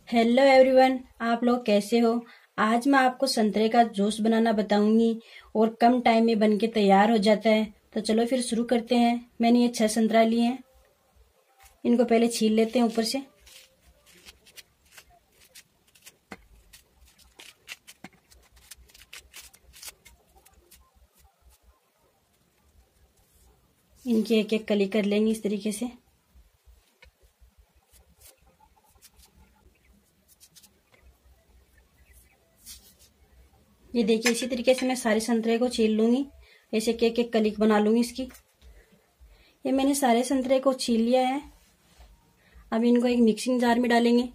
Hello everyone, आप लोग कैसे हो। आज मैं आपको संतरे का जूस बनाना बताऊंगी और कम टाइम में बनके तैयार हो जाता है। तो चलो फिर शुरू करते हैं। मैंने ये 6 संतरा लिए हैं। इनको पहले छील लेते हैं ऊपर से। इनकी एक एक कली कर लेंगे इस तरीके से। ये देखिए, इसी तरीके से मैं सारे संतरे को छील लूंगी। ऐसे एक एक कली बना लूंगी इसकी। ये मैंने सारे संतरे को छील लिया है। अब इनको एक मिक्सिंग जार में डालेंगे।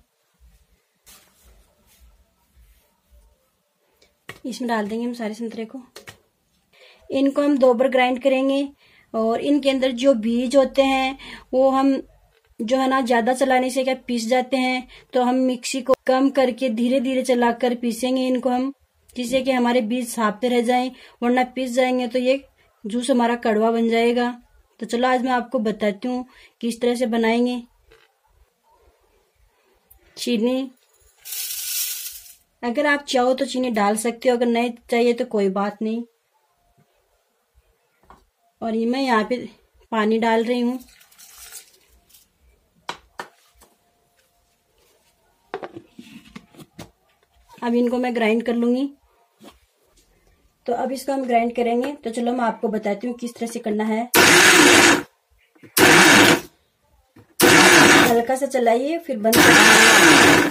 इसमें डाल देंगे हम सारे संतरे को। इनको हम 2 बार ग्राइंड करेंगे और इनके अंदर जो बीज होते हैं वो हम जो है ना ज्यादा चलाने से क्या पीस जाते हैं। तो हम मिक्सी को कम करके धीरे धीरे चलाकर पीसेंगे इनको हम, जिससे कि हमारे बीज साफ रह जाएं। वरना पीस जाएंगे तो ये जूस हमारा कड़वा बन जाएगा। तो चलो आज मैं आपको बताती हूँ किस तरह से बनाएंगे। चीनी, अगर आप चाहो तो चीनी डाल सकते हो, अगर नहीं चाहिए तो कोई बात नहीं। और ये मैं यहाँ पे पानी डाल रही हूँ। अब इनको मैं ग्राइंड कर लूंगी। तो अब इसको हम ग्राइंड करेंगे। तो चलो मैं आपको बताती हूँ किस तरह से करना है। हल्का सा चलाइए फिर बंद कर।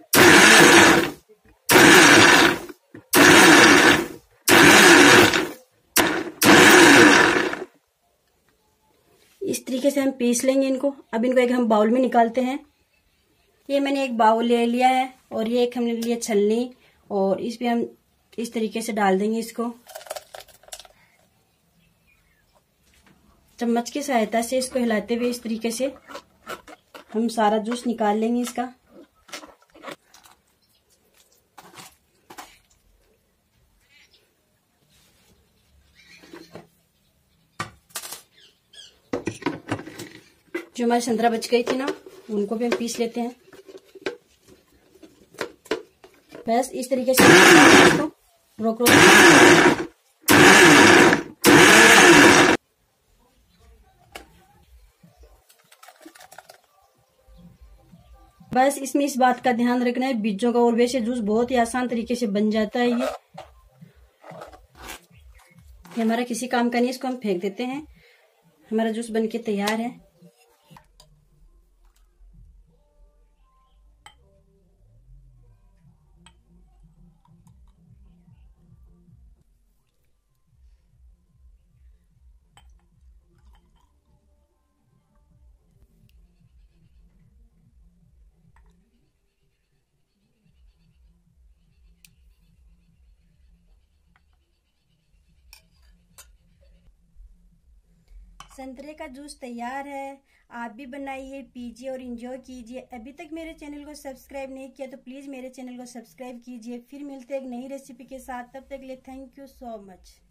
इस तरीके से हम पीस लेंगे इनको। अब इनको एक हम बाउल में निकालते हैं। ये मैंने एक बाउल ले लिया है और ये एक हमने लिया छलनी, और इस पे हम इस तरीके से डाल देंगे इसको। चम्मच की सहायता से इसको हिलाते हुए इस तरीके से हम सारा जूस निकाल लेंगे इसका। जो हमारी संतरा बच गई थी ना, उनको भी हम पीस लेते हैं। बस इस तरीके से इसको रोक रोक। बस इसमें इस बात का ध्यान रखना है बीजों का, और वैसे जूस बहुत ही आसान तरीके से बन जाता है। ये हमारा किसी काम का नहीं, इसको हम फेंक देते हैं। हमारा जूस बनके तैयार है। संतरे का जूस तैयार है। आप भी बनाइए, पीजिए और एंजॉय कीजिए। अभी तक मेरे चैनल को सब्सक्राइब नहीं किया तो प्लीज मेरे चैनल को सब्सक्राइब कीजिए। फिर मिलते हैं एक नई रेसिपी के साथ। तब तक के लिए थैंक यू सो मच।